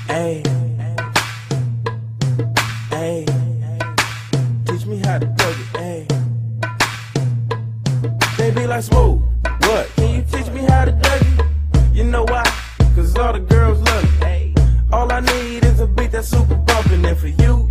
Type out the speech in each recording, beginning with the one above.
Ayy, ayy, teach me how to Dougie it, ayy. They be like, Smooth, what? Can you teach me how to Dougie it? You know why? Cause all the girls love it, ayy. All I need is a beat that's super bumpin', and for you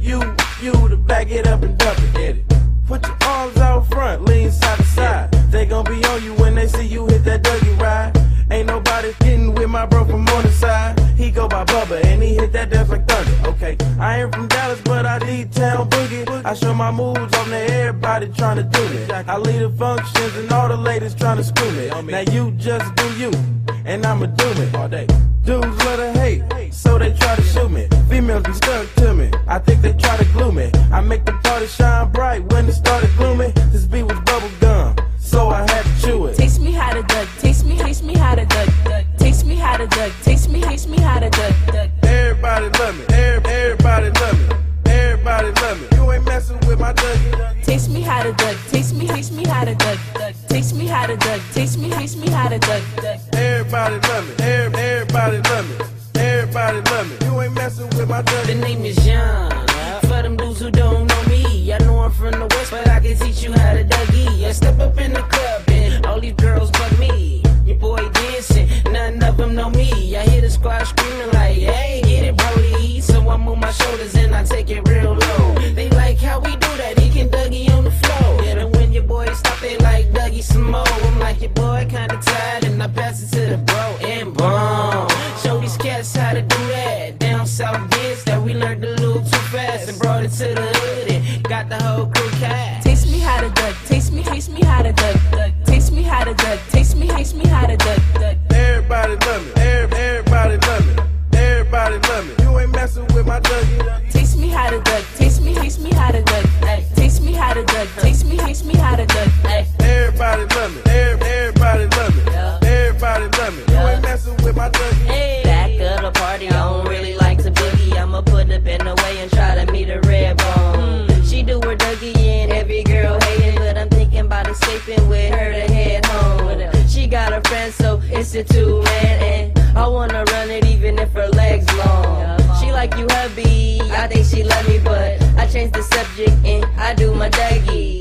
to back it up and dump it, hit it. Put your arms out front, lean side to side. They gon' be on you when they see you hit that Dougie ride. Ain't nobody getting with my bro from on the side. He go by Bubba and he hit that dance like thunder. Okay, I ain't from Dallas, but I D-Town boogie. I show my moves on to everybody trying to do me. I lead the functions and all the ladies trying to screw me. Now you just do you, and I'ma do me all day. Dudes love to hate, so they try to shoot me. Females be stuck to me, I think they try to glue me. I make the party shine bright when it started gloomy. This beat was bubble gum, so I had to chew it. Taste me how to duck, taste me how to duck, taste me how to duck, taste me how to duck. Everybody love me, everybody love me, everybody love me. You ain't messing with my Dougie. Taste me how to duck, taste me how to duck, taste me how to duck, taste me how to duck. Everybody love me, everybody love me, everybody love me. You ain't messing with my Dougie. The name is John. For them dudes who don't know me, I know I'm from the West, but I can teach you how to Dougie. I step up in the club and all these girls but me. Your boy dancing, none of them know me. I hear the squad screaming like, hey, get it, Brody. So I move my shoulders and I take it real low. They like how we do that, he can Dougie on the floor. And when your boy stop, they like Dougie some more. I'm like, your boy kinda tired, and I pass it to the bro and boom. Show these cats how to do that. Down south biz that we learned a little too fast and brought it to the hood and got the whole crew cat. Taste me how to duck, taste me how to duck, taste me how to duck, taste me how to duck. Everybody love me, everybody love me, everybody love me. You ain't messing with my Dougie. Taste me how to duck, taste me how to duck, taste me how to duck, taste me how to duck. Everybody love me, everybody love me, everybody love me. You ain't messing with my Dougie. Back of the party, I don't really like to boogie. I'ma put up in the way and try to meet a red bone. She do her Dougie and every girl hating, but I'm thinking about escaping with her to head home. She got a friend, so it's a two-man, and I wanna run it even if her legs long. She like you hubby, I think she love me, but I changed the subject and I do my Dougie.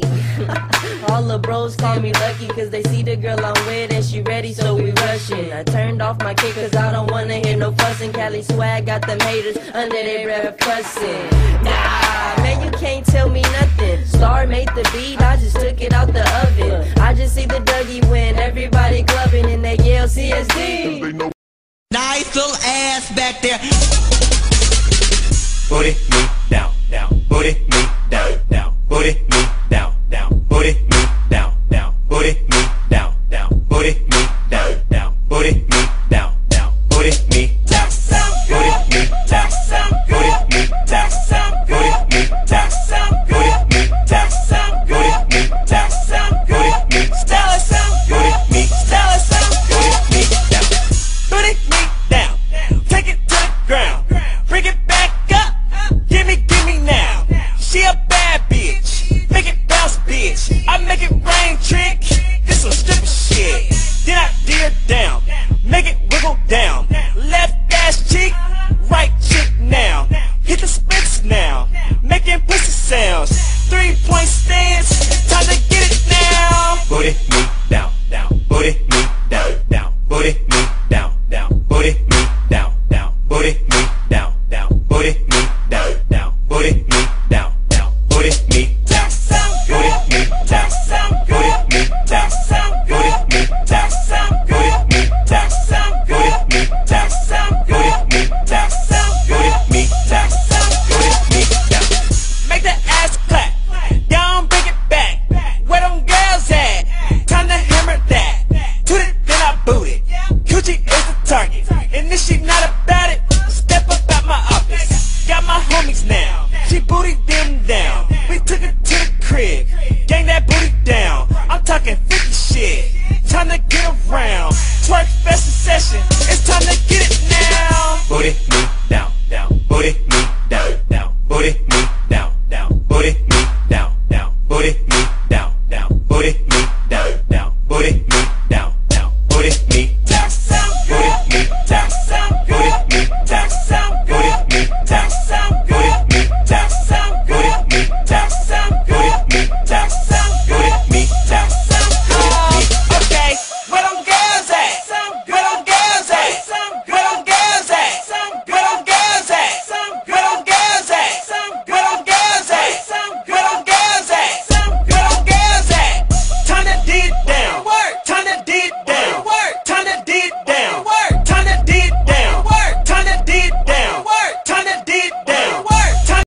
All the bros call me lucky cause they see the girl I'm with and she ready, so we rushing. I turned off my kick cause I don't wanna hear no fussing. Cali swag got them haters under their breath cussing. Nah, man, you can't tell me nothing. Star made the beat, I just took it out the oven. I just see the Dougie when everybody clubbing and they yell CSD. Nice little ass back there. Booty me down, down, booty me